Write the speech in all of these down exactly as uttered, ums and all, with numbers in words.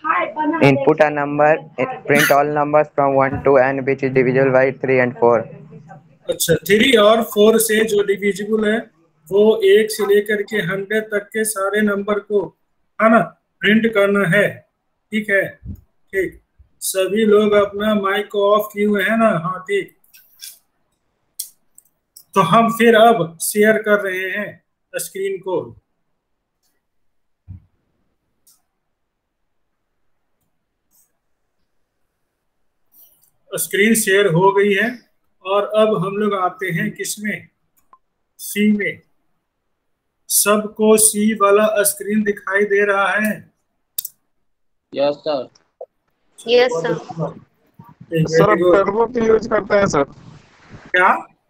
Input a number, print all numbers from one to n which is divisible by three and four. अच्छा, three और four से जो divisible है वो एक से लेकर के हंड्रेड तक के सारे नंबर को, है ना, प्रिंट करना है। ठीक है, ठीक। सभी लोग अपना माइक को ऑफ किए हुए हैं ना? हाँ, ठीक। तो हम फिर अब शेयर कर रहे हैं स्क्रीन को। स्क्रीन शेयर हो गई है और अब हम लोग आते हैं किसमें? सी में। सबको सी वाला स्क्रीन दिखाई दे रहा है? Yes sir. Yes sir. Sir आप टर्बो की यूज करते हैं सर? क्या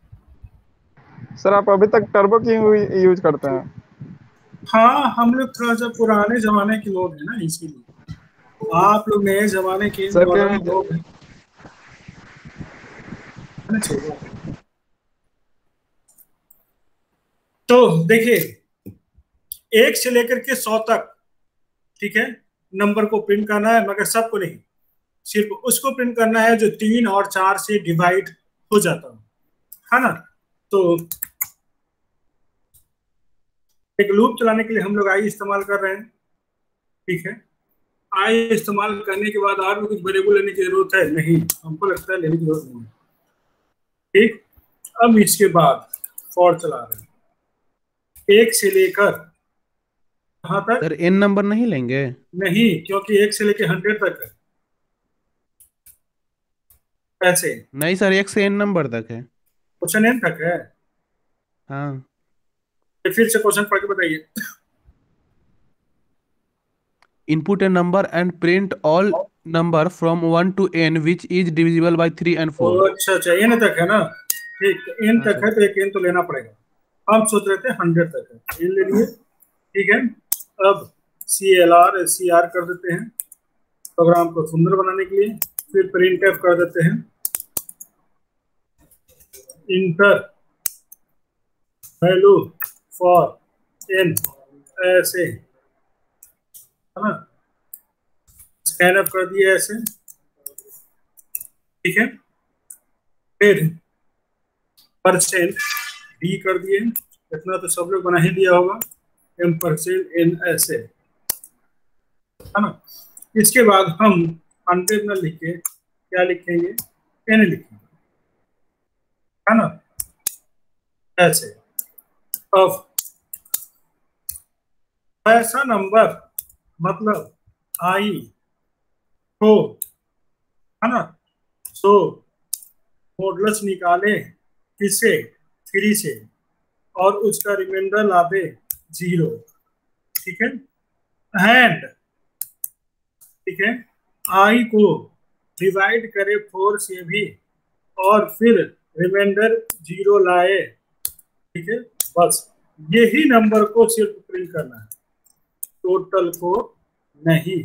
सर आप अभी तक टर्बो की यूज करते हैं? हाँ, हम लोग थोड़ा सा पुराने जमाने के लोग हैं ना, इसीलिए। आप लोग नए जमाने के सर लोग हैं। तो देखिए, एक से लेकर के सौ तक, ठीक है, नंबर को प्रिंट करना है, मगर सबको नहीं, सिर्फ उसको प्रिंट करना है जो तीन और चार से डिवाइड हो जाता हो, है ना। तो एक लूप चलाने के लिए हम लोग आई इस्तेमाल कर रहे हैं। ठीक है, आई इस्तेमाल करने के बाद और भी कुछ वेरिएबल लेने की जरूरत है? नहीं, हमको लगता है लेने की जरूरत नहीं है। ठीक, अब इसके बाद फॉर चला रहे हैं एक से लेकर कहाँ तक? सर एन नंबर नहीं लेंगे? नहीं, क्योंकि एक से लेकर हंड्रेड तक है। ऐसे नहीं सर, एक से एन नंबर तक है। क्वेश्चन एन तक है? हाँ। तो फिर से क्वेश्चन पढ़ के बताइए। Input a number and print all number from one to n which is divisible by three and four. अच्छा अच्छा, एन तक है ना? ठीक, एन हाँ, तक है तो एक एन तो लेना पड़ेगा। हम सोच रहे थे हंड्रेड तक है, एन ले लिए। ठीक है, अब C L R C R कर देते हैं प्रोग्राम को सुंदर बनाने के लिए। फिर प्रिंट एफ कर देते हैं, इंटर वैल्यू फॉर एन, ऐसे, है ना। स्कैन अप कर दिए ऐसे। ठीक है, फिर परसेंट डी कर दिए, इतना तो सब लोग बना ही दिया होगा, एम परसेंट एन, ऐसे, है ना। इसके बाद हम हंड्रेड में लिख के क्या लिखेंगे? एन लिखेंगे, है ना, ऐसे। अब ऐसा नंबर, मतलब आई को, है ना, सो मॉडुलस निकाले किससे? थ्री से, और उसका रिमाइंडर ला दे जीरो। ठीक है, एंड ठीक है, आई को डिवाइड करे फोर से भी और फिर रिमाइंडर जीरो लाए। ठीक है, बस यही नंबर को सिर्फ प्रिंट करना है, टोटल को नहीं।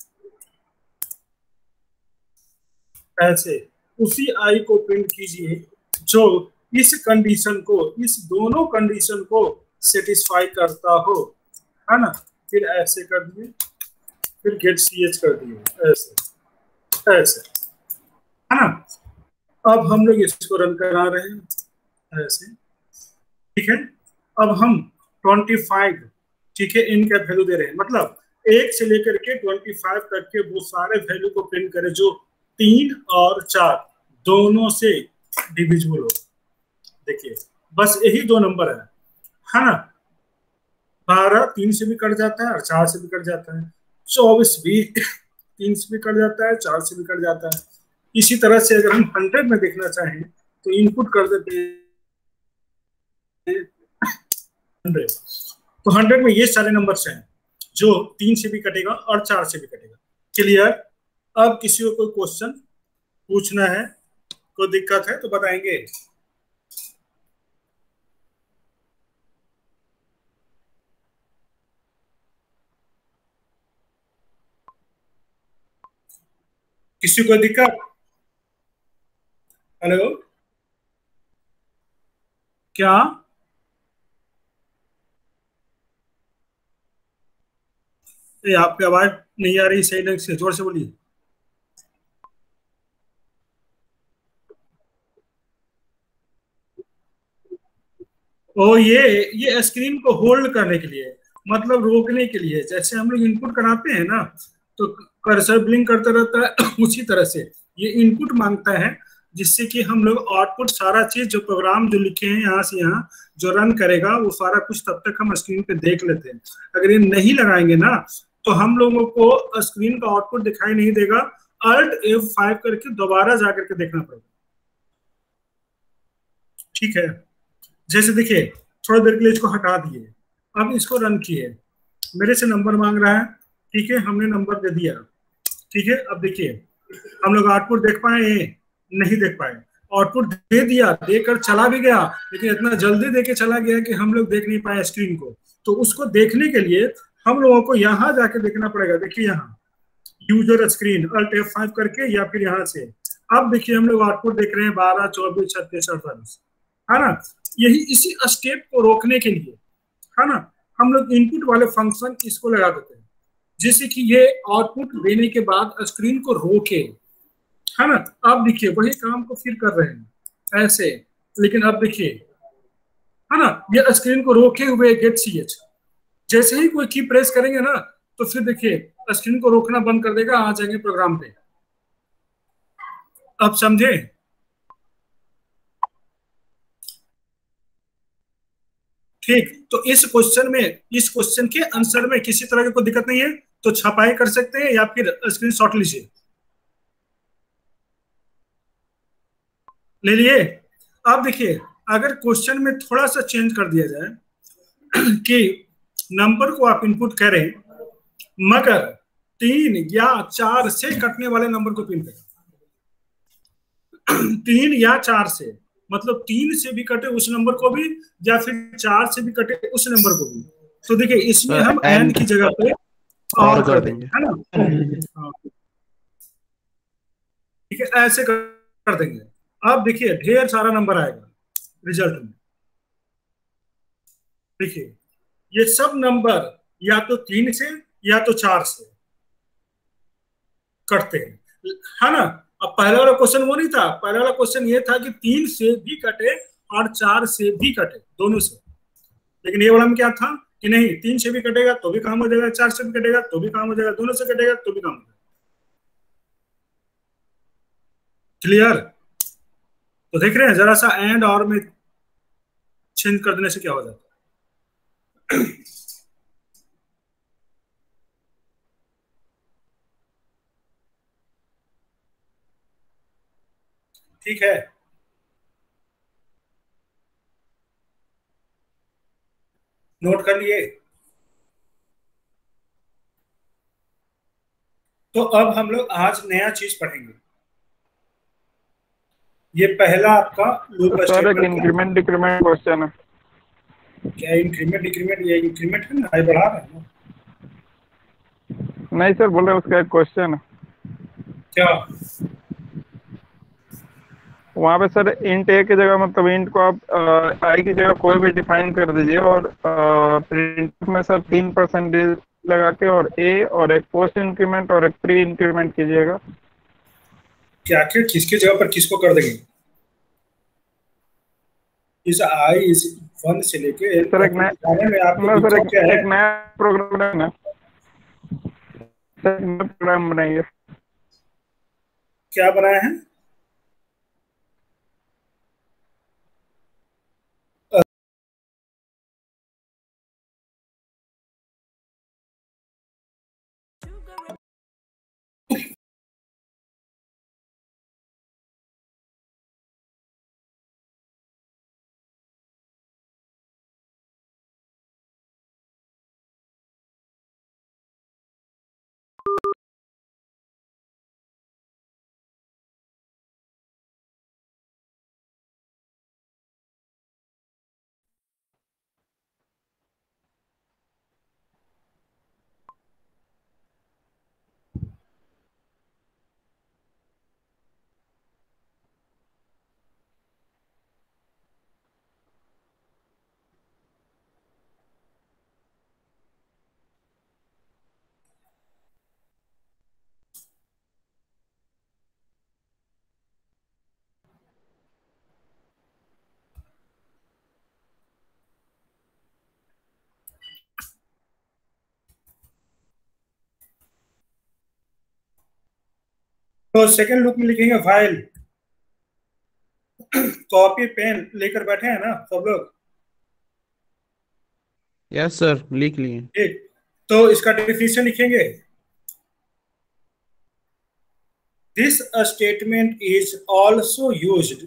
ऐसे उसी आई को प्रिंट कीजिए जो इस कंडीशन को, इस दोनों कंडीशन को सेटिस्फाई करता हो, है ना। फिर ऐसे कर दिए, फिर गेट सी एच कर दिए, ऐसे ऐसे, है ना। अब हम लोग इसको रन करा रहे हैं ऐसे। ठीक है, अब हम ट्वेंटी फाइव, ठीक है, इनका वैल्यू दे रहे हैं, मतलब एक से लेकर के ट्वेंटी फाइव तक के वो सारे वैल्यू को प्रिंट करें जो तीन और चार दोनों से डिविजिबल हो। देखिए, बस यही दो नंबर है, है ना। बारह तीन से भी कट जाता है और चार से भी कट जाता है। चौबीस भी तीन से भी कट जाता है, चार से भी कट जाता है। इसी तरह से अगर हम हंड्रेड में देखना चाहें तो इनपुट कर देते हैं हंड्रेड, तो हंड्रेड में ये सारे नंबर्स हैं जो तीन से भी कटेगा और चार से भी कटेगा। क्लियर? अब किसी को कोई क्वेश्चन पूछना है, कोई दिक्कत है तो बताएंगे। किसी को दिक्कत? हेलो, क्या? ये आपकी आवाज नहीं आ रही सही ढंग से, जोर से बोलिए। ओ ये ये स्क्रीन को होल्ड करने के लिए, मतलब रोकने के लिए, जैसे हम लोग इनपुट कराते हैं ना तो कर्सर ब्लिंक करता रहता है उसी तरह से ये इनपुट मांगता है, जिससे कि हम लोग आउटपुट सारा चीज जो प्रोग्राम जो लिखे हैं यहाँ से यहाँ जो रन करेगा वो सारा कुछ तब तक हम स्क्रीन पे देख लेते हैं। अगर ये नहीं लगाएंगे ना तो हम लोगों को स्क्रीन का आउटपुट दिखाई नहीं देगा, अल्ट एफ फाइव करके दोबारा जाकर के देखना पड़ेगा। ठीक है, जैसे देखिए थोड़ी देर के लिए इसको हटा दिए, अब इसको रन किए, मेरे से नंबर मांग रहा है, ठीक है हमने नंबर दे दिया। ठीक है, अब देखिए हम लोग आउटपुट देख पाए, नहीं देख पाए, आउटपुट दे दिया, देकर चला भी गया, लेकिन इतना जल्दी देके चला गया कि हम लोग देख नहीं पाए स्क्रीन को। तो उसको देखने के लिए हम लोगों को यहाँ जाके देखना पड़ेगा। देखिए यहाँ user screen alt F five करके या फिर यहाँ से, अब देखिए हम लोग आउटपुट देख रहे हैं बारह चौबीस छत्तीस अड़तालीस, है ना। यही इसी स्टेप को रोकने के लिए, है ना, हम लोग इनपुट वाले फंक्शन इसको लगा देते हैं, जिससे कि ये आउटपुट देने के बाद स्क्रीन को रोके, है ना। अब देखिए वही काम को फिर कर रहे हैं ऐसे, लेकिन अब देखिए, है ना, ये स्क्रीन को रोके हुए गेट सी एच, जैसे ही कोई की प्रेस करेंगे ना तो फिर देखिए स्क्रीन को रोकना बंद कर देगा, आ जाएंगे प्रोग्राम पे। अब समझे? ठीक, तो इस क्वेश्चन में, इस क्वेश्चन के आंसर में किसी तरह की कोई दिक्कत नहीं है, तो छपाई कर सकते हैं या फिर स्क्रीनशॉट लीजिए। ले लिए? अब देखिए अगर क्वेश्चन में थोड़ा सा चेंज कर दिया जाए कि नंबर को आप इनपुट करें मगर तीन या चार से कटने वाले नंबर को पिन करें, तीन या चार से, मतलब तीन से भी कटे उस नंबर को भी या फिर चार से भी कटे उस नंबर को भी, तो देखिए इसमें हम एन की जगह पे और कर देंगे, है ना। ठीक है, ऐसे कर देंगे। अब देखिए ढेर सारा नंबर आएगा रिजल्ट में। देखिए ये सब नंबर या तो तीन से या तो चार से कटते हैं, है ना। अब पहला वाला क्वेश्चन वो नहीं था, पहला वाला क्वेश्चन ये था कि तीन से भी कटे और चार से भी कटे, दोनों से। लेकिन ये वाला में क्या था कि नहीं, तीन से भी कटेगा तो भी काम हो जाएगा, चार से भी कटेगा तो भी काम हो जाएगा, दोनों से कटेगा तो भी काम हो जाएगा। क्लियर? तो देख रहे हैं जरा सा एंड और में चेंज कर देने से क्या हो जाता है। ठीक है, नोट कर लिए? तो अब हम लोग आज नया चीज पढ़ेंगे। ये पहला आपका लूप सर एक स्टेटमेंट। इंक्रीमेंट डिक्रीमेंट क्वेश्चन है। क्या इंक्रीमेंट डिक्रीमेंट? ये इंक्रीमेंट है ना, आई बढ़ा रहा है ना। नहीं सर, बोले उसका एक क्वेश्चन है। क्या? वहाँ पे सर इंट ए की जगह, मतलब इंट को आप आई की जगह कोई भी डिफाइन कर दीजिए और प्रिंट में सर तीन परसेंटेज लगा के और ए और एक पोस्ट इंक्रीमेंट और एक प्री इंक्रीमेंट कीजिएगा। क्या क्या किसके जगह पर किसको कर देंगे? इस आई इस वन से लेके सर एक नया में आपको सर एक, क्या है? एक नया प्रोग्राम बनाना सर, नया प्रोग्राम बनाइए। क्या बनाया है? तो सेकंड लूप में लिखेंगे वाइल। कॉपी पेन लेकर बैठे हैं ना सब लोग? यस सर, लिख लिए। ठीक, तो इसका डेफिनेशन लिखेंगे। This statement is also used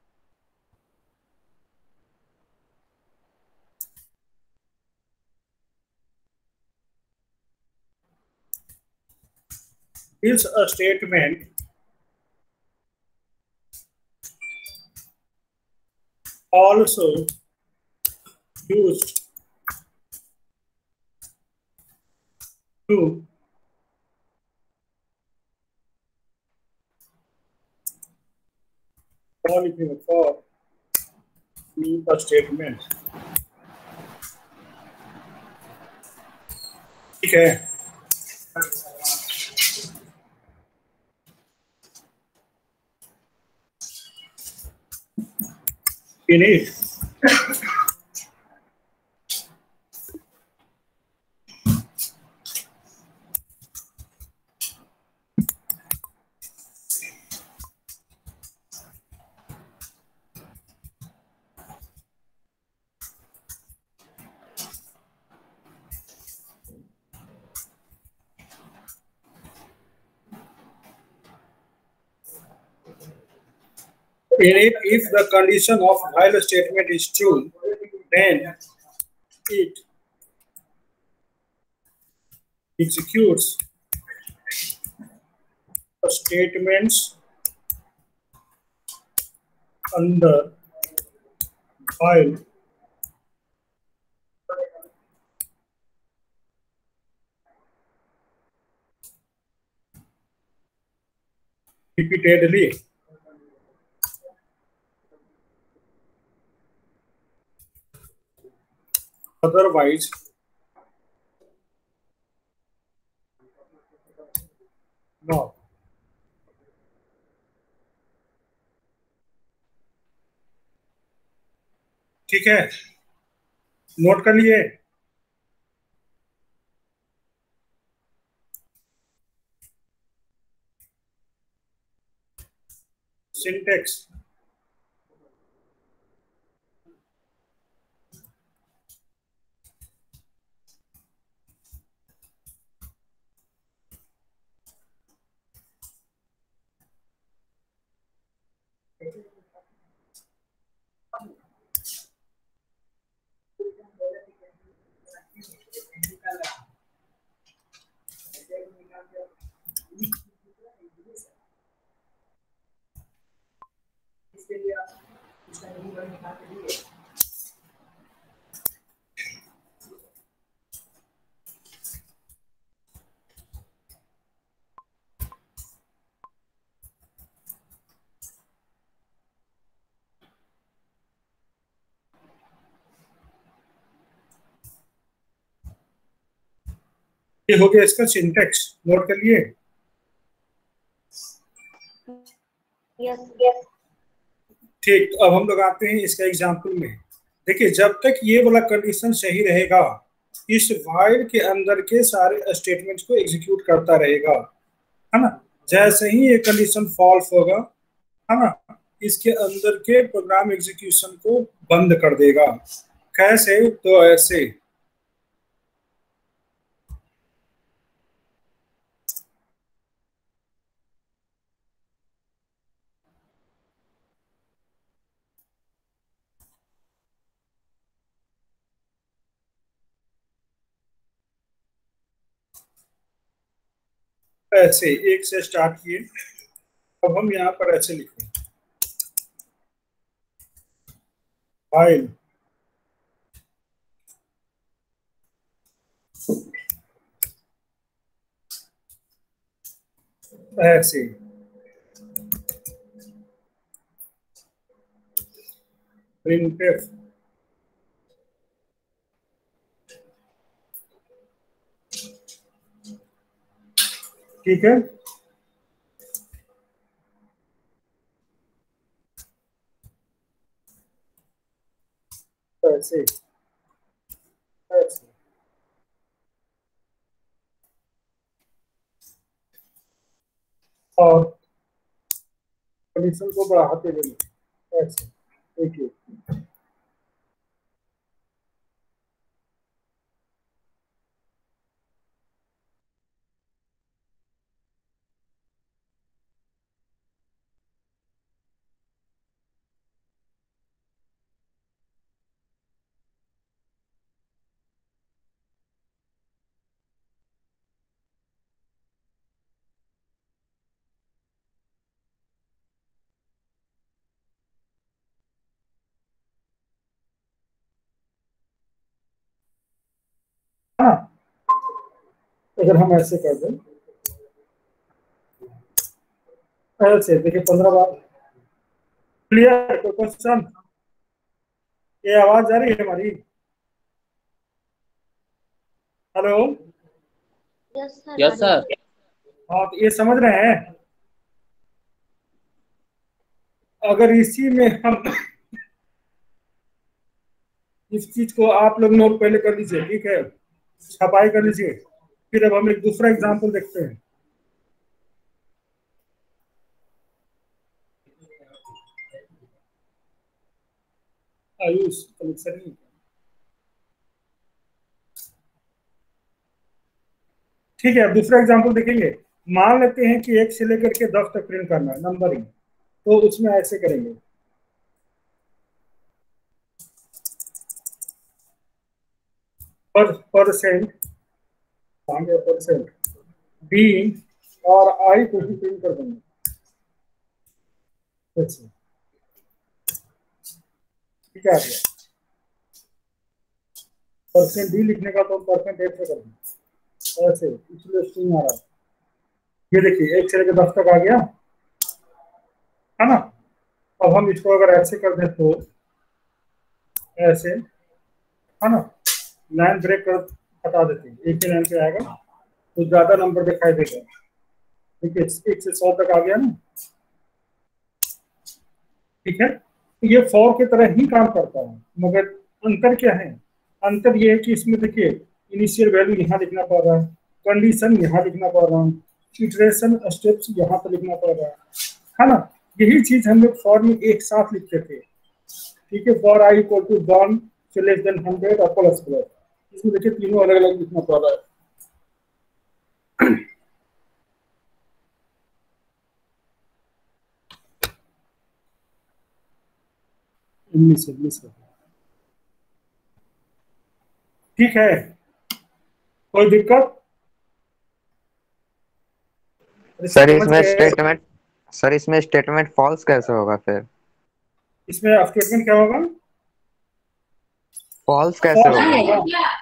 This statement also used to qualify for the statement। ठीक है, in it in it if the condition of while statement is true, then it executes the statements under while repeatedly। Otherwise not। ठीक है, note कर लिए? Syntax ये हो गया इसका सिंटेक्स, नोट कर लिए? Yes yes. ठीक, तो अब हम लोग आते हैं इसका एग्जाम्पल में। देखिए, जब तक ये वाला कंडीशन सही रहेगा, इस वाइल के अंदर के सारे स्टेटमेंट्स को एग्जीक्यूट करता रहेगा, है ना। जैसे ही ये कंडीशन फॉल्स होगा, है ना, इसके अंदर के प्रोग्राम एग्जीक्यूशन को बंद कर देगा। कैसे? तो ऐसे, ऐसे एक से स्टार्ट किए। अब हम यहाँ पर ऐसे लिखें, फाइल ऐसे, प्रिंटफ ठीक है। ऐसे ऐसे और कंडीशन को बढ़ाते जाइए ऐसे। देखिए हाँ, अगर हम ऐसे कर दें ऐसे, देखिए पंद्रह बार क्लियर। कोई क्वेश्चन? ये आवाज जा रही है हमारी? Hello? Yes sir. Yes sir. हाँ, तो ये समझ रहे हैं? अगर इसी में हम इस चीज को आप लोग नोट पहले कर लीजिए, ठीक है, छपाई कर लीजिए। फिर अब हम एक दूसरा एग्जाम्पल देखते हैं। आयुष कलेक्शन नहीं। ठीक है, अब दूसरा एग्जाम्पल देखेंगे। मान लेते हैं कि एक से लेकर के दस तक प्रिंट करना है नंबरिंग, तो उसमें ऐसे करेंगे। पर परसेंट परसेंट बी और आई को भी प्रिंट कर देंगे। अच्छा, ठीक है, परसेंट डी लिखने का तो परसेंट एट से कर देंगे ऐसे, इसलिए स्ट्रिंग आ रहा है। ये देखिए एक से लेकर दस तक आ गया है ना। अब हम इसको अगर ऐसे कर दें तो ऐसे, है ना, लाइन ब्रेक कर हटा देते हैं, एक ही लाइन पे आएगा तो ज्यादा नंबर दिखाई देगा। देखिए एक से सौ तक आ गया ना, ठीक है। तो ये फॉर की तरह ही काम करता है, मगर अंतर क्या है? अंतर ये है कि इसमें देखिए इनिशियल वैल्यू यहाँ लिखना पड़ रहा है, कंडीशन यहाँ लिखना पड़ रहा है, इटरेशन स्टेप्स यहाँ पर लिखना पड़ रहा है है ना। यही चीज हम लोग फॉर में एक साथ लिखते थे, ठीक है। For I equal to one से लेस देन हंड्रेड और प्लस प्लस, इसमें देखिए तीनों अलग अलग लिखना पड़ रहा है। इंग्लिश इंग्लिश ठीक है, कोई दिक्कत? सर इसमें स्टेटमेंट सर इसमें स्टेटमेंट फॉल्स कैसे होगा फिर? इसमें स्टेटमेंट क्या होगा? फॉल्स कैसे होगा?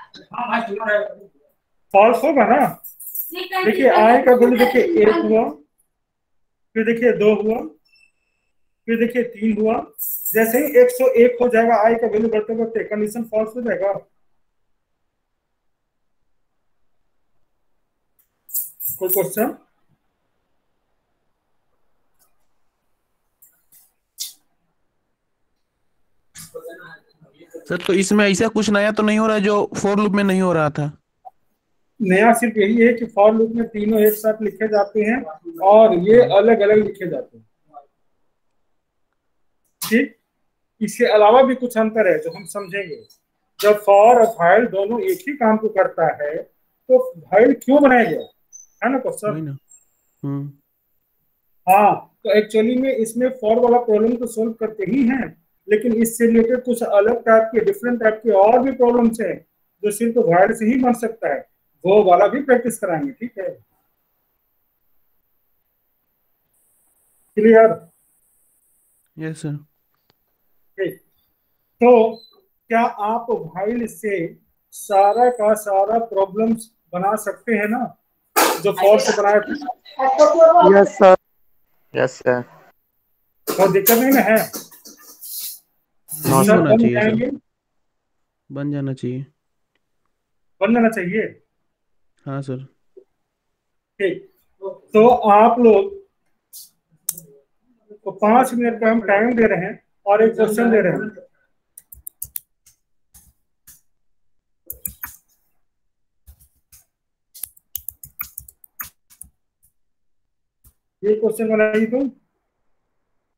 फॉल्स होगा ना। देखिए आई का वैल्यू देखिए एक हुआ, फिर देखिए दो हुआ, फिर देखिए तीन हुआ। जैसे ही एक सौ एक हो जाएगा आई का वैल्यू बढ़ते बढ़ते कंडीशन फॉल्स हो जाएगा। कोई क्वेश्चन? सर तो इसमें ऐसा कुछ नया तो नहीं हो रहा है जो फोर लूप में नहीं हो रहा था? नया सिर्फ यही है कि फॉर लूप में तीनों एक साथ लिखे जाते हैं और ये अलग अलग लिखे जाते हैं, ठीक। इसके अलावा भी कुछ अंतर है जो हम समझेंगे। जब फॉर और फाइल दोनों एक ही काम को करता है तो फाइल क्यों बनाया गया, है ना क्वेश्चन? हम्म हाँ, तो एक्चुअली में इसमें फॉर वाला प्रॉब्लम तो सोल्व करते ही हैं, लेकिन इससे रिलेटेड कुछ अलग टाइप के डिफरेंट टाइप के और भी प्रॉब्लम्स हैं जो सिर्फ वाइड से ही बन सकता है, वो वाला भी प्रैक्टिस कराएंगे, ठीक है। क्लियर? Yes sir. ठीक, तो क्या आप वाइल से सारा का सारा प्रॉब्लम्स बना सकते हैं ना जो फॉर से बनाए थे? Yes sir. Yes sir. कोई दिक्कत नहीं ना है? नहीं सर होना बन चाहिए जाएंगे, सर, बन जाना चाहिए। बन जाना चाहिए। हाँ सर। ठीक, तो आप लोग को पांच मिनट का हम टाइम दे रहे हैं और एक क्वेश्चन दे रहे हैं। ये क्वेश्चन बनाइए तुम।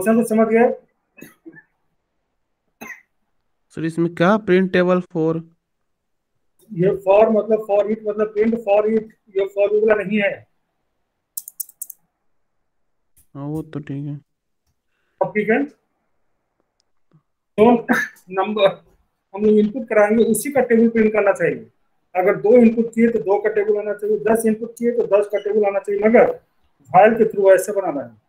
क्वेश्चन तो समझ गए? सर इसमें क्या प्रिंट टेबल फोर? ये फॉर मतलब फॉर इट मतलब प्रिंट फॉर इट, ये फॉर वाला नहीं है। हाँ वो तो ठीक है। अब ठीक है, तो नंबर हम लोग इनपुट कराएंगे, उसी का टेबल प्रिंट करना चाहिए। अगर दो इनपुट किए तो दो का टेबल आना चाहिए, दस इनपुट किए तो दस का टेबल आना चाहिए, मगर फाइल के थ्रू ऐसे बनाना है।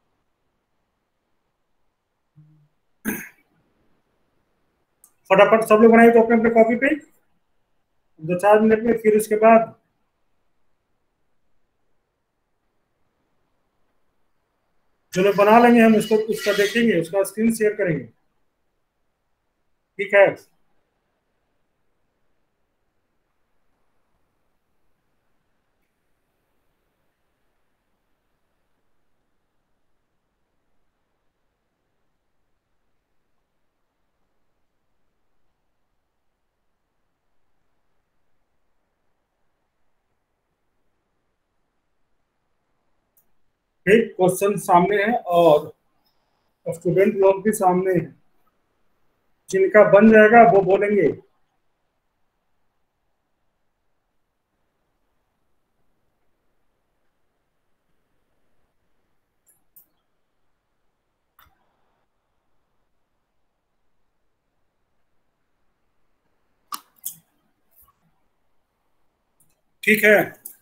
फटाफट सब लोग बनाइए तो अपने अपने कॉपी पे दो चार मिनट में, फिर उसके बाद जो लोग बना लेंगे हम उसको उसका देखेंगे, उसका स्क्रीन शेयर करेंगे, ठीक है? एक क्वेश्चन सामने है और स्टूडेंट लोग भी सामने हैं, जिनका बन जाएगा वो बोलेंगे। ठीक है,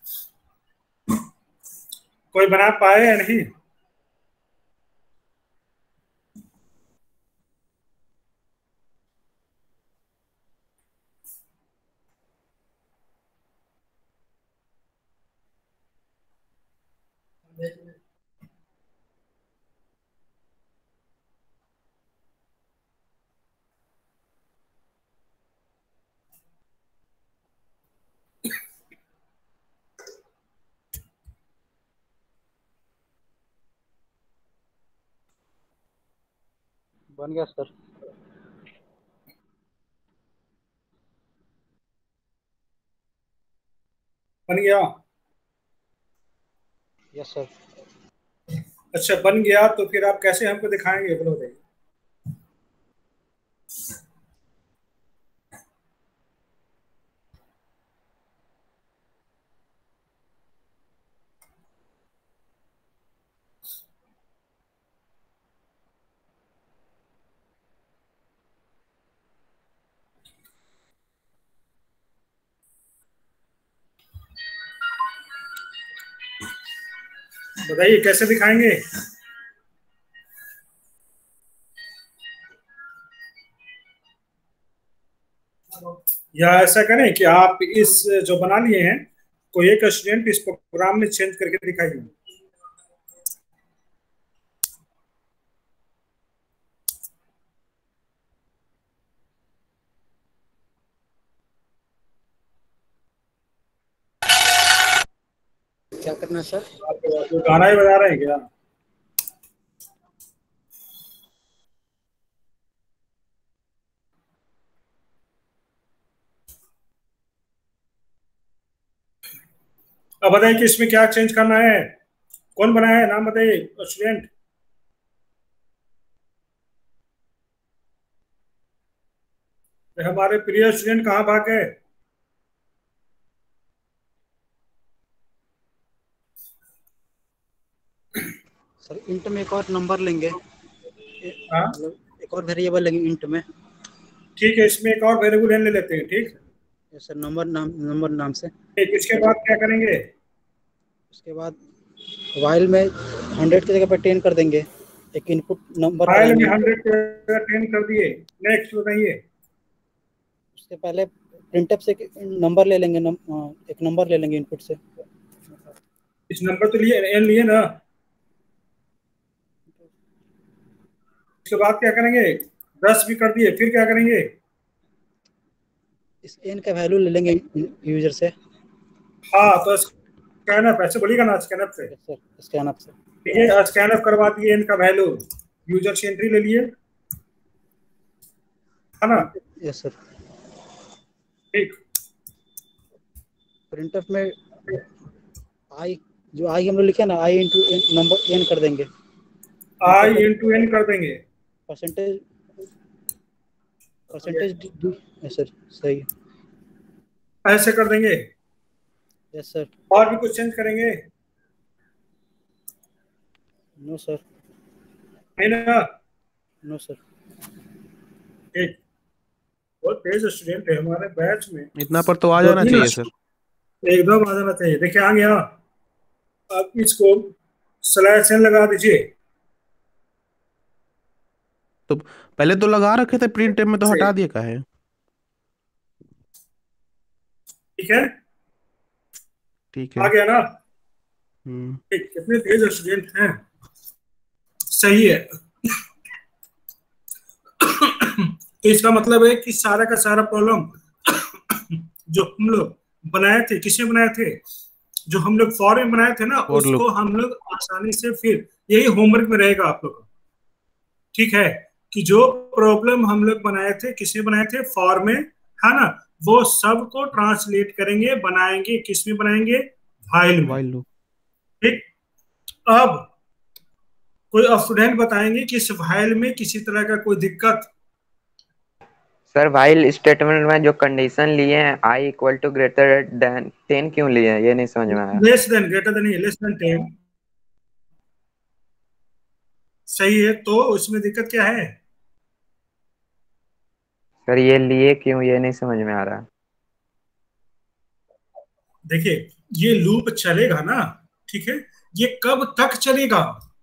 कोई बना पाए या नहीं? बन गया सर। बन गया? Yes sir. अच्छा बन गया, तो फिर आप कैसे हमको दिखाएंगे बोलो भाई? बताइए कैसे दिखाएंगे? या ऐसा करें कि आप इस जो बना लिए हैं, कोई एक स्टूडेंट इस प्रोग्राम में चेंज करके दिखाइए। क्या करना है सर? आप तो गाना ही बजा रहे हैं क्या? अब बताइए कि इसमें क्या चेंज करना है? कौन बनाया है, नाम बताइए स्टूडेंट। हमारे प्रिय स्टूडेंट कहाँ भाग गए? सर इंट में एक और नंबर लेंगे, हाँ मतलब एक और वेरिएबल लेंगे इंट में। ठीक है, इसमें एक और वेरिएबल ले लेते हैं, ठीक? यस सर, नंबर नाम नंबर नाम से। ठीक, इसके बाद क्या करेंगे? उसके बाद वाइल में हंड्रेड की जगह पर टेन कर देंगे, एक इनपुट नंबर फाइल में लगाएंगे। हंड्रेड टेन कर दिए, नेक्स्ट बताइए। उसके पहले प्रिंटअप से एक नंबर ले लेंगे, नम, एक नंबर ले लेंगे इनपुट से। इस नंबर तो लिए एन लिए ना? इसके बाद क्या करेंगे? दस भी कर दिए, फिर क्या करेंगे? इस एन का वैल्यू ले लेंगे यूजर से। हाँ तो स्कैनअप ऐसे बोलिएगा ना, स्कैनअप से। यस सर, स्कैनअप से। ठीक है, स्कैनअप करवा दिए, इनका वैल्यू यूजर से एंट्री ले लिए, है ना? Yes sir. ठीक, प्रिंटअप में आई जो आई हम लोग लिखे ना, आई इंटू नंबर एन कर देंगे। आई इंटू एन कर देंगे, परसेंटेज परसेंटेज सर सही है, ऐसे कर देंगे। Yes sir. और भी कुछ चेंज करेंगे? No sir. नहीं ना? No sir. ठीक, बहुत तेज स्टूडेंट है हमारे बैच में, इतना पर तो आ दो जाना तीन चाहिए सर। एकदम आ जाना चाहिए। देखिए आ गया, आप इसको स्लैश एन लगा दीजिए। तो पहले तो लगा रखे थे प्रिंट में, तो हटा दिया का है? ठीक है, ठीक आ है। गया ना? हम्म। ठीक, कितने तेज स्टूडेंट हैं, सही है। तो इसका मतलब है कि सारा का सारा प्रॉब्लम जो हम लोग बनाए थे, किसने बनाए थे? जो हम लोग फॉर में बनाए थे ना, For उसको loop। हम लोग आसानी से, फिर यही होमवर्क में रहेगा आप लोग, ठीक है, कि जो प्रॉब्लम हम लोग बनाए थे, किसने बनाए थे? फॉर में, है ना, वो सब को ट्रांसलेट करेंगे, बनाएंगे, किस में बनाएंगे? व्हाइल में। while loop। ठीक, अब कोई स्टूडेंट बताएंगे कि इस व्हाइल में किसी तरह का कोई दिक्कत? सर व्हाइल स्टेटमेंट में जो कंडीशन लिए हैं I equal to greater than ten क्यों लिए हैं, ये नहीं समझ में आया। Less than, greater than, less than ten, सही है। तो उसमें दिक्कत क्या है? सर ये लिए क्यों, ये नहीं समझ में आ रहा। देखिए ये लूप चलेगा ना, ठीक है, ये कब तक चलेगा?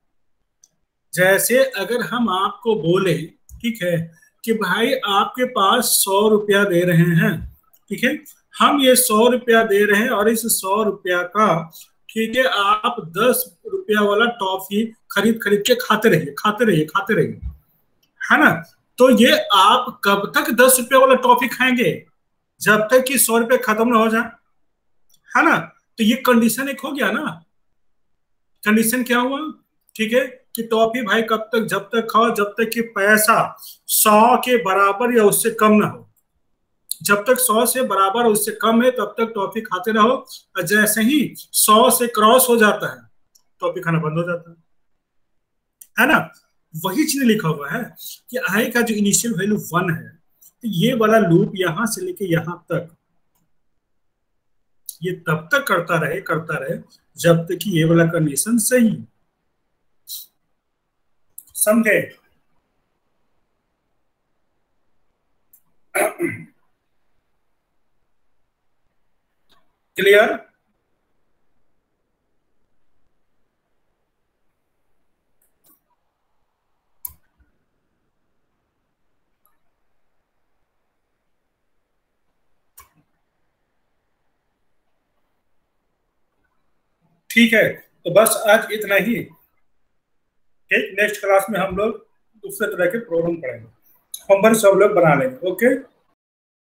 जैसे अगर हम आपको बोले, ठीक है, कि भाई आपके पास सौ रुपया दे रहे हैं, ठीक है, हम ये सौ रुपया दे रहे हैं और इस सौ रुपया का, ठीक है, आप दस रुपया वाला टॉफी खरीद खरीद के खाते रहिए, खाते रहिए, खाते रहिए, है ना। तो ये आप कब तक दस रुपया वाला टॉफी खाएंगे? जब तक कि सौ रुपये खत्म ना हो जाए, है ना। तो ये कंडीशन एक हो गया ना। कंडीशन क्या हुआ? ठीक है, कि टॉफी भाई कब तक, जब तक खाओ जब तक कि पैसा सौ के बराबर या उससे कम ना हो। जब तक सौ से बराबर उससे कम है तब तक टॉफी खाते रहो, और जैसे ही सौ से क्रॉस हो जाता है टॉफी खाना बंद हो जाता है, है ना। वही चीज लिखा हुआ है कि आई का जो इनिशियल वैल्यू वन है, तो ये वाला लूप यहां से लेके यहां तक, ये तब तक करता रहे करता रहे जब तक कि ये वाला कंडीशन सही, समझे? क्लियर? ठीक है, तो बस आज इतना ही। ठीक, नेक्स्ट क्लास में हम लोग दूसरे तरह के प्रॉब्लम पढ़ेंगे, होमवर्क सब लोग बना लेंगे। ओके।